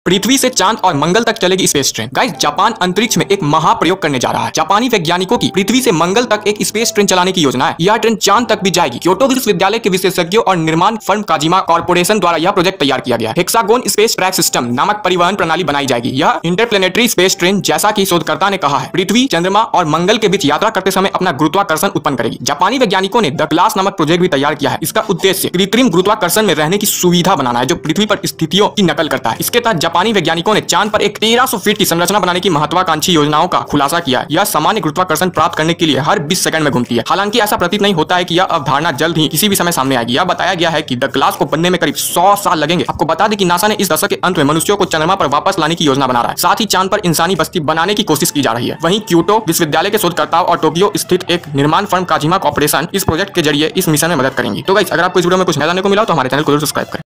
पृथ्वी से चांद और मंगल तक चलेगी स्पेस ट्रेन। गाइस, जापान अंतरिक्ष में एक महाप्रयोग करने जा रहा है। जापानी वैज्ञानिकों की पृथ्वी से मंगल तक एक स्पेस ट्रेन चलाने की योजना है। यह ट्रेन चांद तक भी जाएगी। क्योटो विश्वविद्यालय के विशेषज्ञों और निर्माण फर्म काजिमा कॉर्पोरेशन द्वारा यह प्रोजेक्ट तैयार किया गया है। हेक्सागोन स्पेस ट्रैक सिस्टम नामक परिवहन प्रणाली बनाई जाएगी। यह इंटरप्लेनेटरी स्पेस ट्रेन, जैसा की शोधकर्ता ने कहा है, पृथ्वी, चंद्रमा और मंगल के बीच यात्रा करते समय अपना गुरुत्वाकर्षण उत्पन्न करेगी। जापानी वैज्ञानिकों ने द ग्लास नामक प्रोजेक्ट भी तैयार किया है। इसका उद्देश्य कृत्रिम गुरुत्वाकर्षण में रहने की सुविधा बनाना है, जो पृथ्वी पर स्थितियों की नकल करता है। इसके तहत जापानी वैज्ञानिकों ने चांद पर एक 1300 फीट की संरचना बनाने की महत्वाकांक्षी योजनाओं का खुलासा किया है। यह सामान्य गुरुत्वाकर्षण प्राप्त करने के लिए हर 20 सेकंड में घूमती है। हालांकि ऐसा प्रतीत नहीं होता है कि यह अवधारणा जल्द ही किसी भी समय सामने आएगी। यह बताया गया है कि द ग्लास को बनने में करीब 100 साल लगेंगे। आपको बता दें कि नासा ने इस दशक के अंत में मनुष्यों को चंद्रमा पर वापस लाने की योजना बना रहा है। साथ ही चांद पर इंसानी बस्ती बनाने की कोशिश की जा रही है। वहीं क्योटो विश्वविद्यालय के शोधकर्ताओं और टोक्यो स्थित एक निर्माण फर्म काजिमा कॉर्पोरेशन इस प्रोजेक्ट के जरिए इस मिशन में मदद करेंगी। तो गाइस, अगर आपको इस वीडियो में कुछ नया जानने को मिला तो हमारे चैनल को जरूर सब्सक्राइब करें।